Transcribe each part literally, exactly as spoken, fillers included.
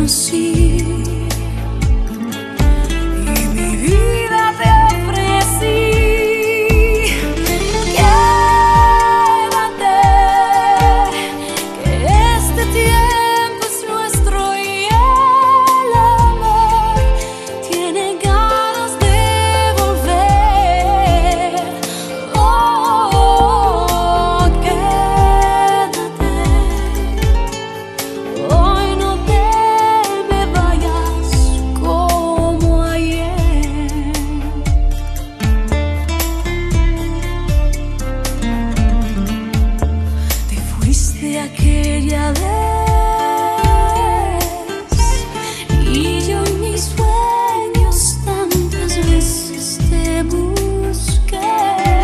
conocí y mi vida te ofrecí. Quédate, que este tiempo es nuestro y el amor tiene ganas de volver. Oh, quédate, hoy no te me vayas como ayer. Te fuiste aquella vez y yo en mis sueños tantas veces te busqué.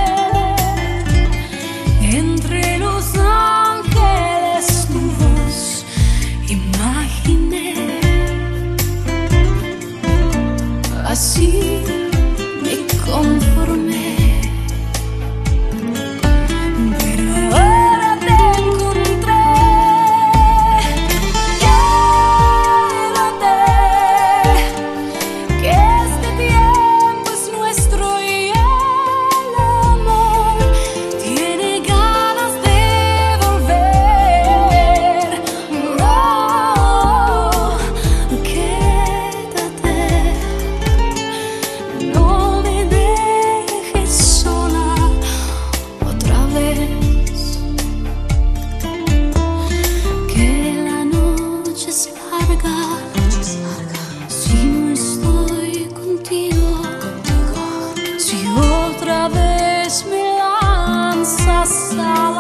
Entre los ángeles tu voz imaginé. Así me conformé. Pero ahora te encontré. Quédate, que este tiempo es nuestro y el amor tiene ganas de volver. Oh, quédate, no me dejes sola otra vez, que la noche es larga, si no estoy contigo, si otra vez me lanzas al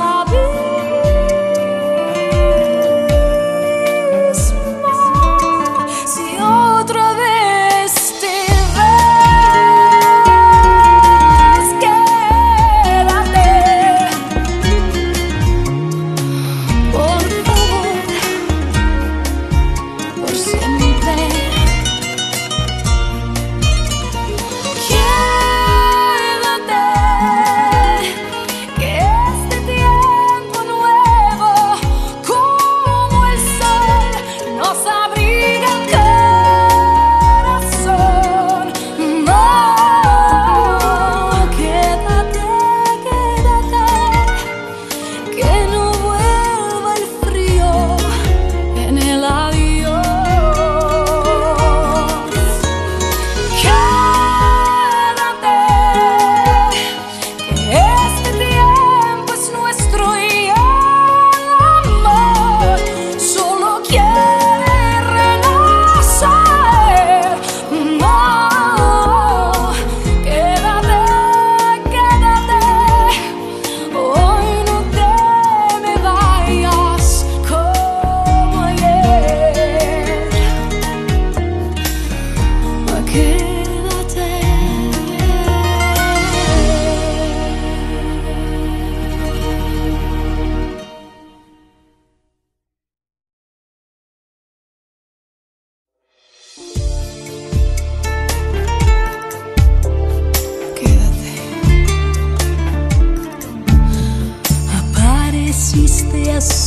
abismo, si otra vez te vas. Quédate, por favor, por siempre. Quédate, que este tiempo nuevo como el sol nos abriga el corazón. No, quédate, quédate, que no vuelva el frío en el adiós. Quédate, que este tiempo es nuestro y el amor solo quiere renacer. No, quédate, quédate, hoy no te me vayas como ayer. Quédate. Quédate. Apareciste así